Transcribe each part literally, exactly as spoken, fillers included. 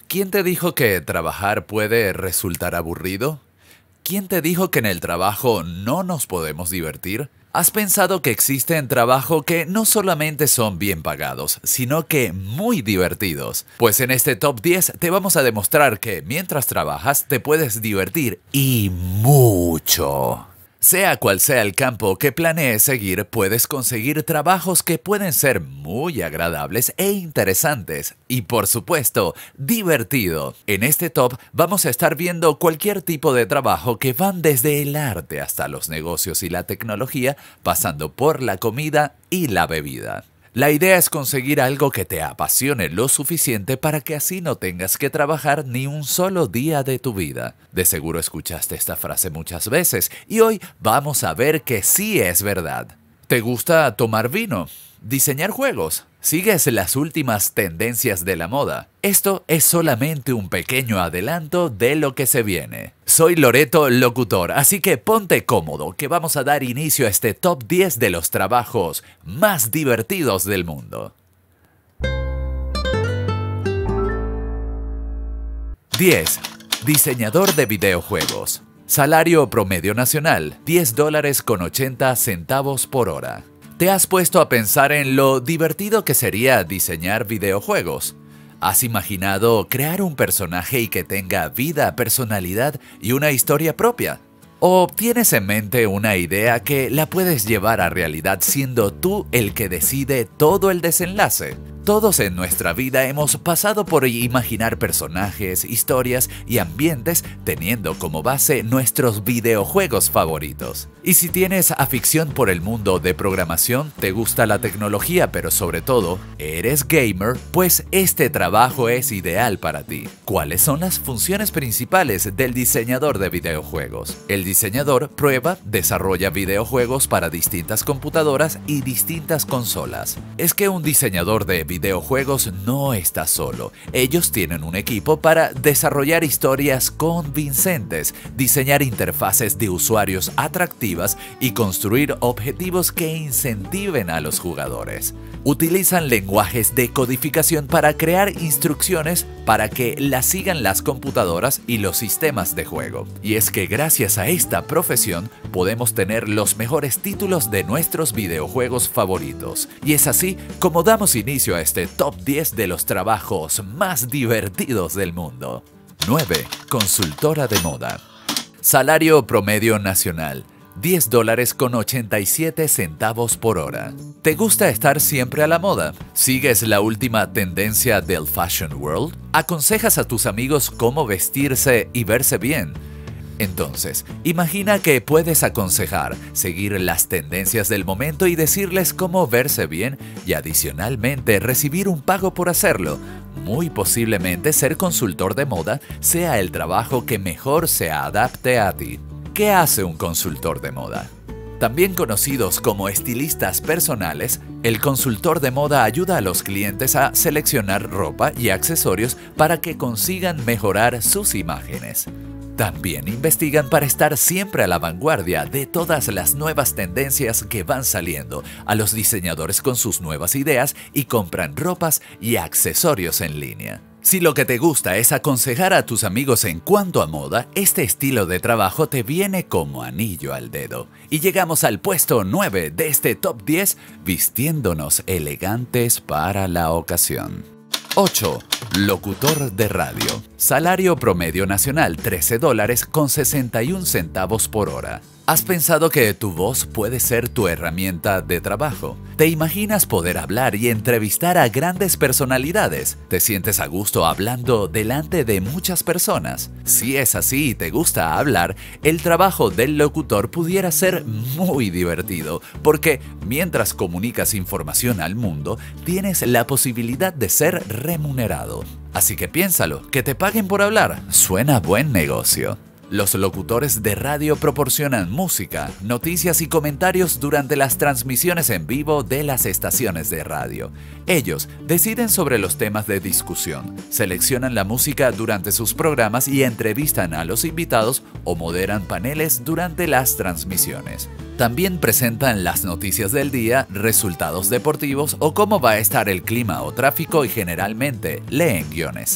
¿Quién te dijo que trabajar puede resultar aburrido? ¿Quién te dijo que en el trabajo no nos podemos divertir? ¿Has pensado que existen trabajos que no solamente son bien pagados, sino que muy divertidos? Pues en este top diez te vamos a demostrar que mientras trabajas te puedes divertir y mucho. Sea cual sea el campo que planees seguir, puedes conseguir trabajos que pueden ser muy agradables e interesantes y, por supuesto, divertido. En este top vamos a estar viendo cualquier tipo de trabajo que van desde el arte hasta los negocios y la tecnología, pasando por la comida y la bebida. La idea es conseguir algo que te apasione lo suficiente para que así no tengas que trabajar ni un solo día de tu vida. De seguro escuchaste esta frase muchas veces y hoy vamos a ver que sí es verdad. ¿Te gusta tomar vino? ¿Diseñar juegos? ¿Sigues las últimas tendencias de la moda? Esto es solamente un pequeño adelanto de lo que se viene. Soy Loreto Locutor, así que ponte cómodo que vamos a dar inicio a este top diez de los trabajos más divertidos del mundo. diez. Diseñador de videojuegos. Salario promedio nacional, diez dólares con ochenta centavos por hora. ¿Te has puesto a pensar en lo divertido que sería diseñar videojuegos? ¿Has imaginado crear un personaje y que tenga vida, personalidad y una historia propia? ¿O tienes en mente una idea que la puedes llevar a realidad siendo tú el que decide todo el desenlace? Todos en nuestra vida hemos pasado por imaginar personajes, historias y ambientes teniendo como base nuestros videojuegos favoritos. Y si tienes afición por el mundo de programación, te gusta la tecnología, pero sobre todo, eres gamer, pues este trabajo es ideal para ti. ¿Cuáles son las funciones principales del diseñador de videojuegos? El diseñador prueba, desarrolla videojuegos para distintas computadoras y distintas consolas. Es que un diseñador de videojuegos no está solo. Ellos tienen un equipo para desarrollar historias convincentes, diseñar interfaces de usuarios atractivas y construir objetivos que incentiven a los jugadores. Utilizan lenguajes de codificación para crear instrucciones para que las sigan las computadoras y los sistemas de juego. Y es que gracias a esta profesión podemos tener los mejores títulos de nuestros videojuegos favoritos. Y es así como damos inicio a este top diez de los trabajos más divertidos del mundo. nueve. Consultora de moda. Salario promedio nacional, diez dólares con ochenta y siete centavos por hora. ¿Te gusta estar siempre a la moda? ¿Sigues la última tendencia del fashion world? ¿Aconsejas a tus amigos cómo vestirse y verse bien? Entonces, imagina que puedes aconsejar, seguir las tendencias del momento y decirles cómo verse bien y adicionalmente recibir un pago por hacerlo. Muy posiblemente ser consultor de moda sea el trabajo que mejor se adapte a ti. ¿Qué hace un consultor de moda? También conocidos como estilistas personales, el consultor de moda ayuda a los clientes a seleccionar ropa y accesorios para que consigan mejorar sus imágenes. También investigan para estar siempre a la vanguardia de todas las nuevas tendencias que van saliendo a los diseñadores con sus nuevas ideas y compran ropas y accesorios en línea. Si lo que te gusta es aconsejar a tus amigos en cuanto a moda, este estilo de trabajo te viene como anillo al dedo. Y llegamos al puesto nueve de este top diez, vistiéndonos elegantes para la ocasión. ocho. Locutor de radio. Salario promedio nacional, trece dólares con sesenta y un centavos por hora. ¿Has pensado que tu voz puede ser tu herramienta de trabajo? ¿Te imaginas poder hablar y entrevistar a grandes personalidades? ¿Te sientes a gusto hablando delante de muchas personas? Si es así y te gusta hablar, el trabajo del locutor pudiera ser muy divertido, porque mientras comunicas información al mundo, tienes la posibilidad de ser remunerado. Así que piénsalo, que te paguen por hablar, suena buen negocio. Los locutores de radio proporcionan música, noticias y comentarios durante las transmisiones en vivo de las estaciones de radio. Ellos deciden sobre los temas de discusión, seleccionan la música durante sus programas y entrevistan a los invitados o moderan paneles durante las transmisiones. También presentan las noticias del día, resultados deportivos o cómo va a estar el clima o tráfico y generalmente leen guiones.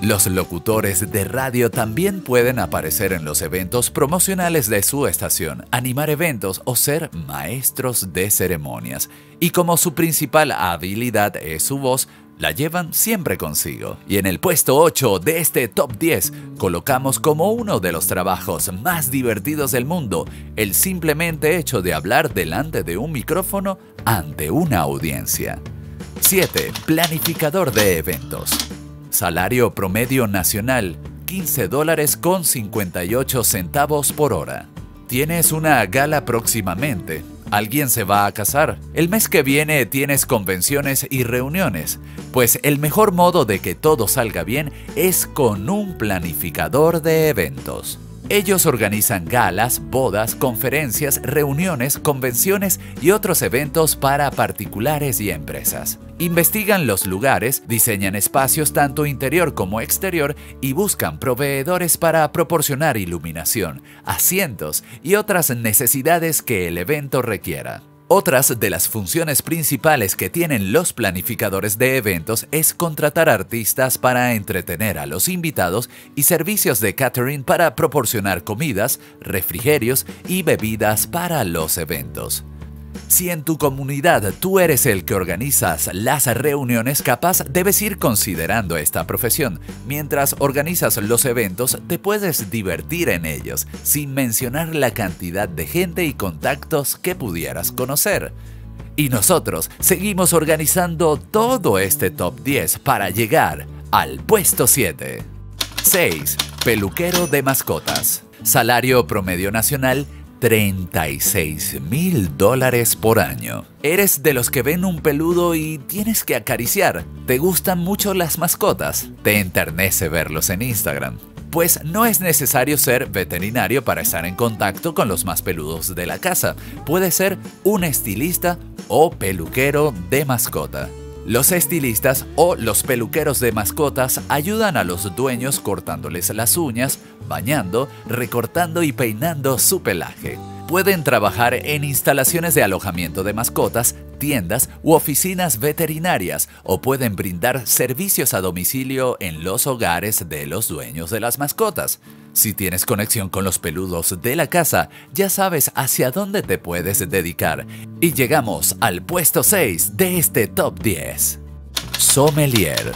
Los locutores de radio también pueden aparecer en los eventos promocionales de su estación, animar eventos o ser maestros de ceremonias. Y como su principal habilidad es su voz, la llevan siempre consigo. Y en el puesto ocho de este top diez colocamos como uno de los trabajos más divertidos del mundo el simplemente hecho de hablar delante de un micrófono ante una audiencia. siete. Planificador de eventos. Salario promedio nacional, quince dólares con cincuenta y ocho centavos por hora. Tienes una gala próximamente. ¿Alguien se va a casar? El mes que viene tienes convenciones y reuniones. Pues el mejor modo de que todo salga bien es con un planificador de eventos. Ellos organizan galas, bodas, conferencias, reuniones, convenciones y otros eventos para particulares y empresas. Investigan los lugares, diseñan espacios tanto interior como exterior y buscan proveedores para proporcionar iluminación, asientos y otras necesidades que el evento requiera. Otras de las funciones principales que tienen los planificadores de eventos es contratar artistas para entretener a los invitados y servicios de catering para proporcionar comidas, refrigerios y bebidas para los eventos. Si en tu comunidad tú eres el que organizas las reuniones, capaz debes ir considerando esta profesión. Mientras organizas los eventos, te puedes divertir en ellos, sin mencionar la cantidad de gente y contactos que pudieras conocer. Y nosotros seguimos organizando todo este top diez para llegar al puesto siete. seis. Peluquero de mascotas. Salario promedio nacional, treinta y seis mil dólares por año. ¿Eres de los que ven un peludo y tienes que acariciar? ¿Te gustan mucho las mascotas? ¿Te enternece verlos en Instagram? Pues no es necesario ser veterinario para estar en contacto con los más peludos de la casa. Puedes ser un estilista o peluquero de mascota. Los estilistas o los peluqueros de mascotas ayudan a los dueños cortándoles las uñas, bañando, recortando y peinando su pelaje. Pueden trabajar en instalaciones de alojamiento de mascotas, tiendas u oficinas veterinarias o pueden brindar servicios a domicilio en los hogares de los dueños de las mascotas. Si tienes conexión con los peludos de la casa, ya sabes hacia dónde te puedes dedicar. Y llegamos al puesto seis de este top diez. Sommelier.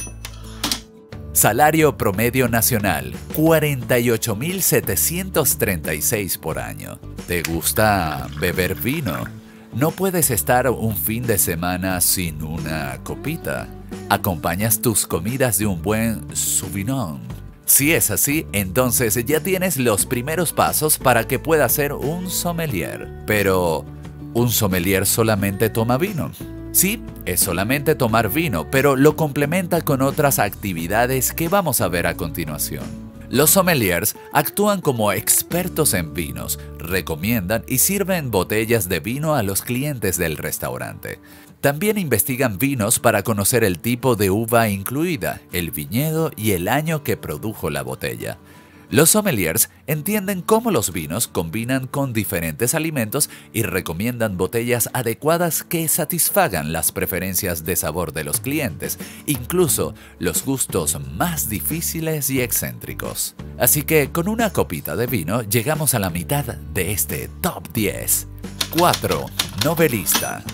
Salario promedio nacional, cuarenta y ocho mil setecientos treinta y seis por año. ¿Te gusta beber vino? No puedes estar un fin de semana sin una copita. ¿Acompañas tus comidas de un buen Sauvignon? Si es así, entonces ya tienes los primeros pasos para que puedas ser un sommelier. Pero, ¿un sommelier solamente toma vino? Sí, es solamente tomar vino, pero lo complementa con otras actividades que vamos a ver a continuación. Los sommeliers actúan como expertos en vinos, recomiendan y sirven botellas de vino a los clientes del restaurante. También investigan vinos para conocer el tipo de uva incluida, el viñedo y el año que produjo la botella. Los sommeliers entienden cómo los vinos combinan con diferentes alimentos y recomiendan botellas adecuadas que satisfagan las preferencias de sabor de los clientes, incluso los gustos más difíciles y excéntricos. Así que con una copita de vino llegamos a la mitad de este top diez. cuatro. Novelista.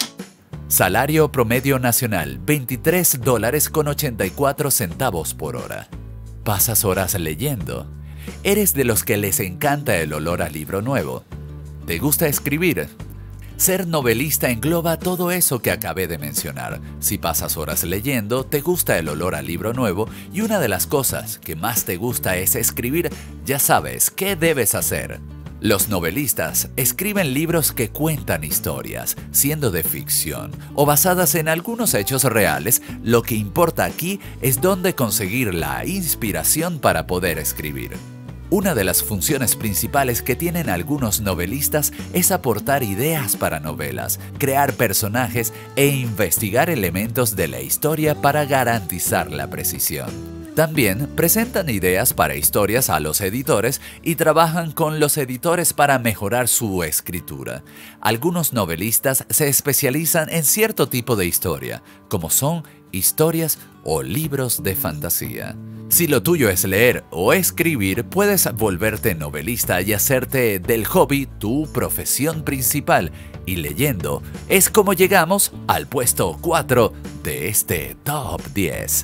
Salario promedio nacional, veintitrés dólares con ochenta y cuatro centavos por hora. ¿Pasas horas leyendo? ¿Eres de los que les encanta el olor a libro nuevo? ¿Te gusta escribir? Ser novelista engloba todo eso que acabé de mencionar. Si pasas horas leyendo, te gusta el olor a libro nuevo y una de las cosas que más te gusta es escribir, ya sabes qué debes hacer. Los novelistas escriben libros que cuentan historias, siendo de ficción o basadas en algunos hechos reales. Lo que importa aquí es dónde conseguir la inspiración para poder escribir. Una de las funciones principales que tienen algunos novelistas es aportar ideas para novelas, crear personajes e investigar elementos de la historia para garantizar la precisión. También presentan ideas para historias a los editores y trabajan con los editores para mejorar su escritura. Algunos novelistas se especializan en cierto tipo de historia, como son historias o libros de fantasía. Si lo tuyo es leer o escribir, puedes volverte novelista y hacerte del hobby tu profesión principal. Y leyendo es como llegamos al puesto cuatro de este Top diez.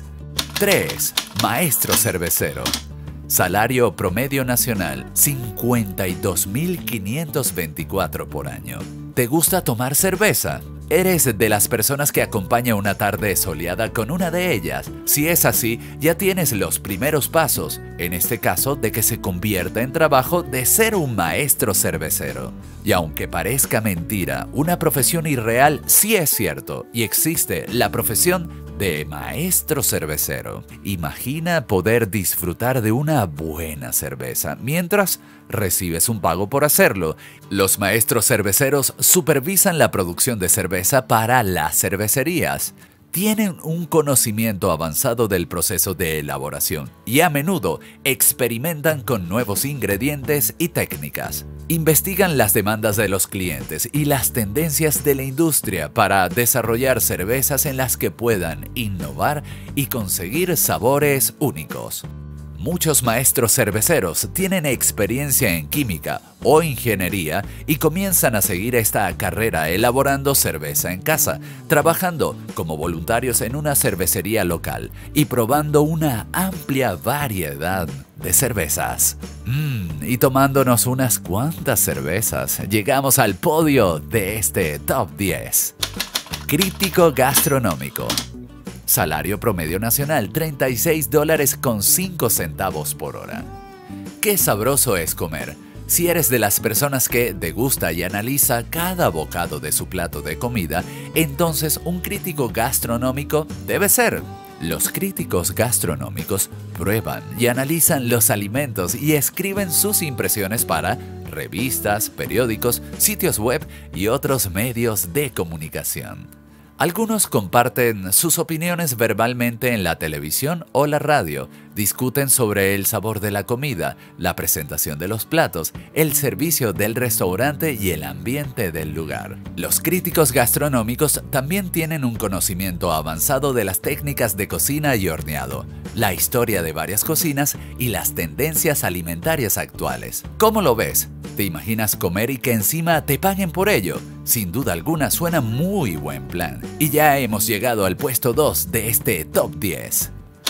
tres. Maestro cervecero. Salario promedio nacional, cincuenta y dos mil quinientos veinticuatro por año. ¿Te gusta tomar cerveza? ¿Eres de las personas que acompaña una tarde soleada con una de ellas? Si es así, ya tienes los primeros pasos, en este caso de que se convierta en trabajo de ser un maestro cervecero. Y aunque parezca mentira, una profesión irreal sí es cierto, y existe la profesión de maestro cervecero. Imagina poder disfrutar de una buena cerveza mientras recibes un pago por hacerlo. Los maestros cerveceros supervisan la producción de cerveza para las cervecerías. Tienen un conocimiento avanzado del proceso de elaboración y a menudo experimentan con nuevos ingredientes y técnicas. Investigan las demandas de los clientes y las tendencias de la industria para desarrollar cervezas en las que puedan innovar y conseguir sabores únicos. Muchos maestros cerveceros tienen experiencia en química o ingeniería y comienzan a seguir esta carrera elaborando cerveza en casa, trabajando como voluntarios en una cervecería local y probando una amplia variedad de cervezas. Mm, y tomándonos unas cuantas cervezas, llegamos al podio de este Top diez. Crítico gastronómico. Salario promedio nacional, treinta y seis dólares con cinco centavos por hora. Qué sabroso es comer. Si eres de las personas que degusta y analiza cada bocado de su plato de comida, entonces un crítico gastronómico debe ser. Los críticos gastronómicos prueban y analizan los alimentos y escriben sus impresiones para revistas, periódicos, sitios web y otros medios de comunicación. Algunos comparten sus opiniones verbalmente en la televisión o la radio, discuten sobre el sabor de la comida, la presentación de los platos, el servicio del restaurante y el ambiente del lugar. Los críticos gastronómicos también tienen un conocimiento avanzado de las técnicas de cocina y horneado, la historia de varias cocinas y las tendencias alimentarias actuales. ¿Cómo lo ves? ¿Te imaginas comer y que encima te paguen por ello? Sin duda alguna suena muy buen plan. Y ya hemos llegado al puesto dos de este Top diez.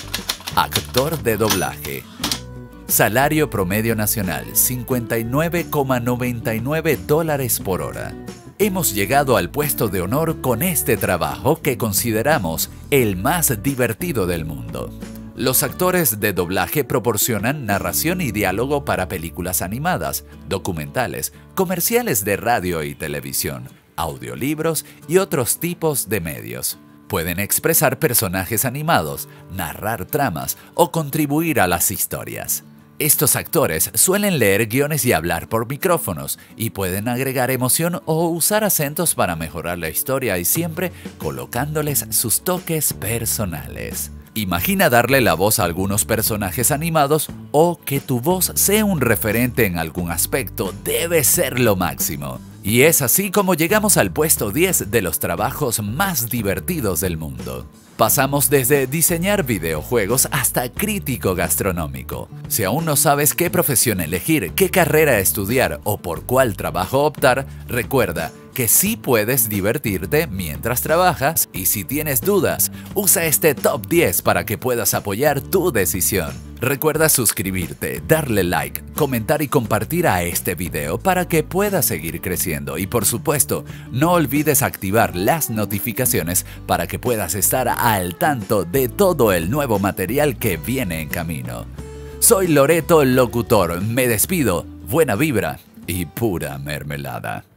Actor de doblaje. Salario promedio nacional, cincuenta y nueve coma noventa y nueve dólares por hora. Hemos llegado al puesto de honor con este trabajo que consideramos el más divertido del mundo. Los actores de doblaje proporcionan narración y diálogo para películas animadas, documentales, comerciales de radio y televisión, audiolibros y otros tipos de medios. Pueden expresar personajes animados, narrar tramas o contribuir a las historias. Estos actores suelen leer guiones y hablar por micrófonos y pueden agregar emoción o usar acentos para mejorar la historia y siempre colocándoles sus toques personales. Imagina darle la voz a algunos personajes animados o que tu voz sea un referente en algún aspecto, debe ser lo máximo. Y es así como llegamos al puesto diez de los trabajos más divertidos del mundo. Pasamos desde diseñar videojuegos hasta crítico gastronómico. Si aún no sabes qué profesión elegir, qué carrera estudiar o por cuál trabajo optar, recuerda que sí puedes divertirte mientras trabajas y si tienes dudas, usa este Top diez para que puedas apoyar tu decisión. Recuerda suscribirte, darle like, comentar y compartir a este video para que puedas seguir creciendo y por supuesto, no olvides activar las notificaciones para que puedas estar al tanto de todo el nuevo material que viene en camino. Soy Loreto Locutor, me despido, buena vibra y pura mermelada.